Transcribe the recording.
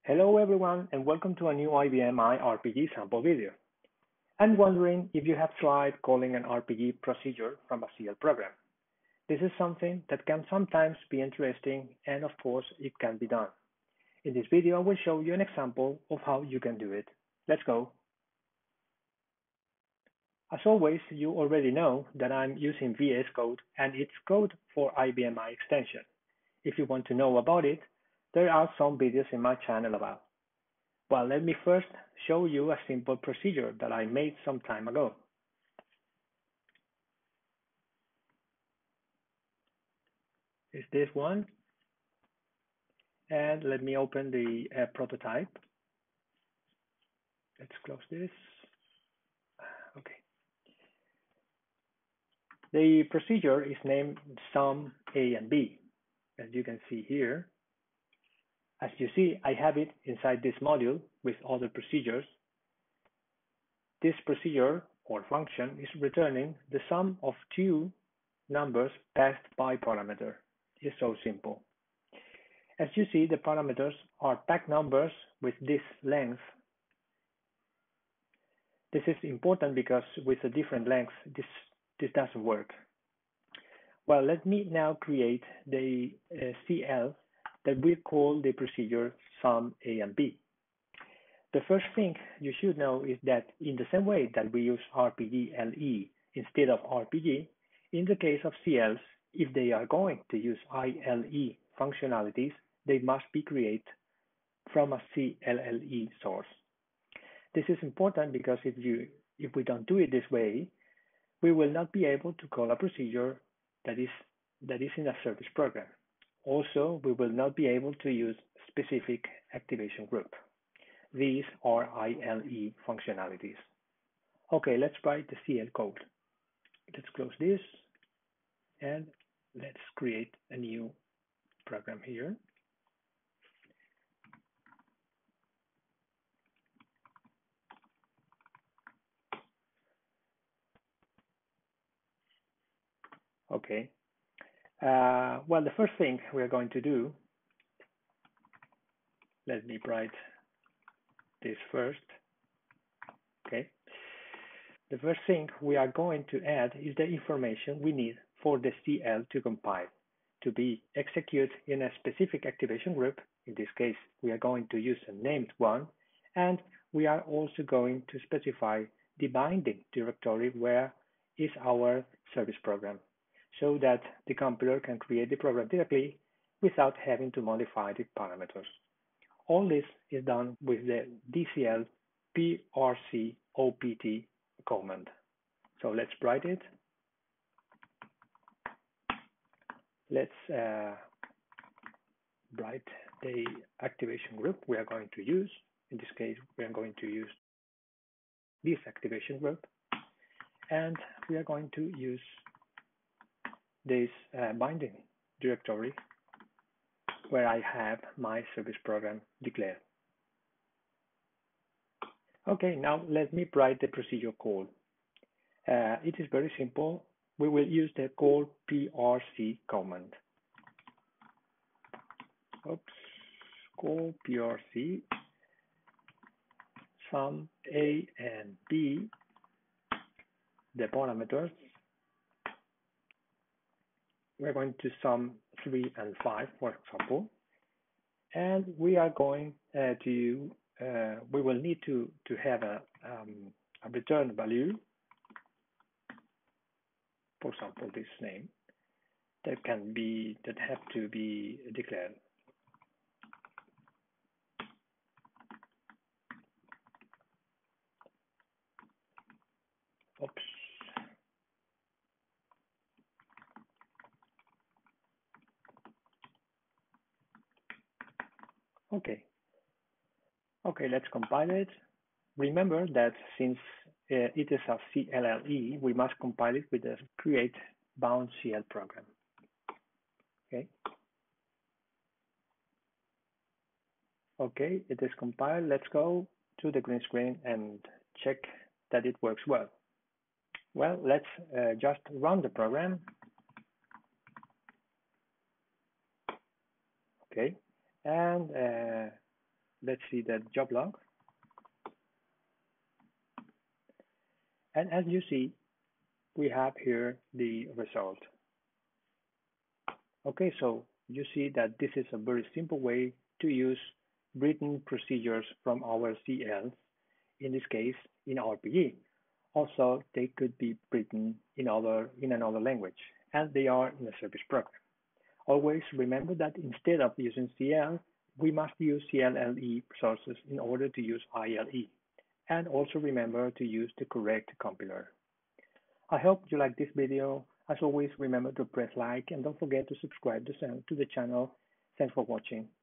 Hello everyone and welcome to a new IBMi RPG sample video. I'm wondering if you have tried calling an RPG procedure from a CL program. This is something that can sometimes be interesting and of course it can be done. In this video I will show you an example of how you can do it. Let's go. As always, you already know that I'm using VSCode and it's code for IBMi extension. If you want to know about it, there are some videos in my channel about. Well, let me first show you a simple procedure that I made some time ago. Is this one? And let me open the prototype. Let's close this. Okay. The procedure is named sum A and B, as you can see here. As you see, I have it inside this module with other procedures. This procedure or function is returning the sum of two numbers passed by parameter. It's so simple. As you see, the parameters are tag numbers with this length. This is important because with a different length, this doesn't work. Well, let me now create the CL that we call the procedure sum A and B. The first thing you should know is that in the same way that we use rpgle instead of rpg, in the case of CLs, if they are going to use ILE functionalities, they must be created from a CLLE source. This is important because if we don't do it this way, we will not be able to call a procedure that is in a service program. Also, we will not be able to use specific activation group. These are ILE functionalities. Okay, let's write the CL code. Let's close this and let's create a new program here. Okay. Well, the first thing we are going to do, let me write this first. Okay. The first thing we are going to add is the information we need for the CL to compile, to be executed in a specific activation group. In this case, we are going to use a named one, and we are also going to specify the binding directory where is our service program, so that the compiler can create the program directly without having to modify the parameters. All this is done with the dcl prcopt command. So let's write it. Let's write the activation group we are going to use. In this case, we are going to use this activation group, and we are going to use this binding directory where I have my service program declared. Okay, now let me write the procedure call. It is very simple. We will use the call prc command. Call prc sum A and B, the parameters. We're going to sum 3 and 5, for example, and we are going we will need to have a return value, for example, this name that have to be declared. Oops. Okay, let's compile it. Remember that since it is a CLLE, we must compile it with the create bound CL program. Okay, it is compiled. Let's go to the green screen and check that it works well. Well, let's just run the program. Okay, and let's see the job log. And as you see, we have here the result. Okay, so you see that this is a very simple way to use written procedures from our CLs, in this case, in rpgle. Also, they could be written in another language, and they are in a service program. Always remember that instead of using CL, we must use CLLE sources in order to use ILE. And also remember to use the correct compiler. I hope you like this video. As always, remember to press like and don't forget to subscribe to the channel. Thanks for watching.